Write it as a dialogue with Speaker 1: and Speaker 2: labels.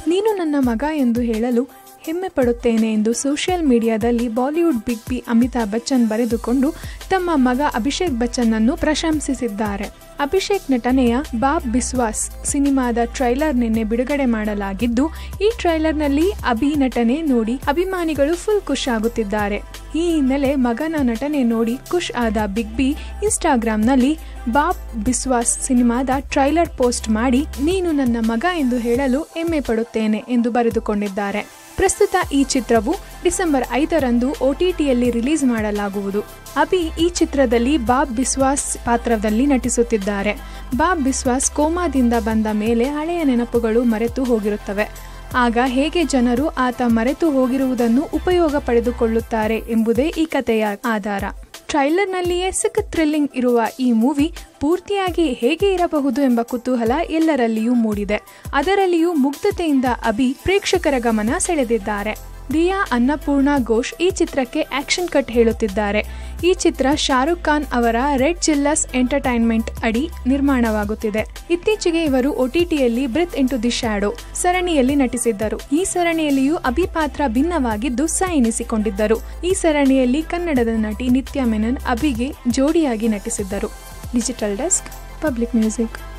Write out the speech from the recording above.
Speaker 1: ನೀನು ನನ್ನ ಮಗ ಎಂದು ಹೇಳಲು ಹೆಮ್ಮೆ ಪಡುತ್ತೇನೆ ಎಂದು ಸೋಷಿಯಲ್ ಮೀಡಿಯಾದಲ್ಲಿ ಬಾಲಿವುಡ್ ಬಿಗ್ ಬಿ ಅಮಿತಾಬ್ ಬಚ್ಚನ್ ಬರೆದುಕೊಂಡು ತಮ್ಮ ಮಗ ಅಭಿಷೇಕ್ ಬಚ್ಚನ್ ಅನ್ನು ಪ್ರಶಂಸಿಸಿದ್ದಾರೆ. ಅಭಿಷೇಕ್ ನಟನೆಯ ಬಾಬ್ ಬಿಸ್ವಾಸ್ ಸಿನಿಮಾದ ಟ್ರೈಲರ್ ನಿನ್ನೆ ಬಿಡುಗಡೆ ಮಾಡಲಾಗಿದ್ದು, ಈ ಟ್ರೈಲರ್ನಲ್ಲಿ ಅಭಿ ನಟನೆ ನೋಡಿ ಅಭಿಮಾನಿಗಳು ಫುಲ್ ಖುಷ್ ಆಗುತ್ತಿದ್ದಾರೆ. ಈ ಹಿನ್ನೆಲೆ ಮಗನ ನಟನೆ ನೋಡಿ ಖುಷ್ ಆದ ಬಿಗ್ ಬಿ ಇನ್ಸ್ಟಾಗ್ರಾಂನಲ್ಲಿ ಬಾಬ್ ಬಿಸ್ವಾಸ್ ಸಿನಿಮಾದ ಟ್ರೈಲರ್ ಪೋಸ್ಟ್ ಮಾಡಿ ನೀನು ನನ್ನ ಮಗ ಎಂದು ಹೇಳಲು ಹೆಮ್ಮೆ ಪಡುತ್ತೇನೆ ಎಂದು ಬರೆದುಕೊಂಡಿದ್ದಾರೆ. ಪ್ರಸ್ತುತ ಈ ಚಿತ್ರವು ಡಿಸೆಂಬರ್ 5ರಂದು OTTಯಲ್ಲಿ ರಿಲೀಸ್ ಮಾಡಲಾಗುವುದು. ಅಭಿ ಈ ಚಿತ್ರದಲ್ಲಿ ಬಾಬ್ ಬಿಸ್ವಾಸ್ ಪಾತ್ರದಲ್ಲಿ ನಟಿಸುತ್ತಿದ್ದಾರೆ. ಬಾಬ್ ಬಿಸ್ವಾಸ್ ಕೋಮಾದಿಂದ ಬಂದ ಮೇಲೆ ಹಳೆಯ ನೆನಪುಗಳು ಮರೆತು ಹೋಗಿರುತ್ತವೆ. ಆಗ ಹೇಗೆ ಜನರು ಆತ ಮರೆತು ಹೋಗಿರುವುದನ್ನು ಉಪಯೋಗ ಪಡೆದುಕೊಳ್ಳುತ್ತಾರೆ ಎಂಬುದೇ ಈ ಕಥೆಯ ಆಧಾರ. ಟ್ರೈಲರ್ನಲ್ಲಿಯೇ ಸಿಕ್ ಥ್ರಿಲ್ಲಿಂಗ್ ಇರುವ ಈ ಮೂವಿ ಪೂರ್ತಿಯಾಗಿ ಹೇಗೆ ಇರಬಹುದು ಎಂಬ ಕುತೂಹಲ ಎಲ್ಲರಲ್ಲಿಯೂ ಮೂಡಿದೆ. ಅದರಲ್ಲಿಯೂ ಮುಗ್ಧತೆಯಿಂದ ಅಭಿ ಪ್ರೇಕ್ಷಕರ ಗಮನ ಸೆಳೆದಿದ್ದಾರೆ. ದಿಯಾ ಅನ್ನಪೂರ್ಣ ಘೋಷ್ ಈ ಚಿತ್ರಕ್ಕೆ ಆಕ್ಷನ್ ಕಟ್ ಹೇಳುತ್ತಿದ್ದಾರೆ. ಈ ಚಿತ್ರ ಶಾರುಖ್ ಖಾನ್ ಅವರ ರೆಡ್ ಚಿಲ್ಲಸ್ ಎಂಟರ್ಟೈನ್ಮೆಂಟ್ ಅಡಿ ನಿರ್ಮಾಣವಾಗುತ್ತಿದೆ. ಇತ್ತೀಚೆಗೆ ಇವರು OTTಯಲ್ಲಿ ಬ್ರೆತ್ ಇಂಟು ದಿ ಶ್ಯಾಡೋ ಸರಣಿಯಲ್ಲಿ ನಟಿಸಿದ್ದರು. ಈ ಸರಣಿಯಲ್ಲಿಯೂ ಅಭಿ ಪಾತ್ರ ಭಿನ್ನವಾಗಿದ್ದು ಎನಿಸಿಕೊಂಡಿದ್ದರು. ಈ ಸರಣಿಯಲ್ಲಿ ಕನ್ನಡದ ನಟಿ ನಿತ್ಯಾ ಮೆನನ್ ಅಭಿಗೆ ಜೋಡಿಯಾಗಿ ನಟಿಸಿದ್ದರು. Digital desk, public music.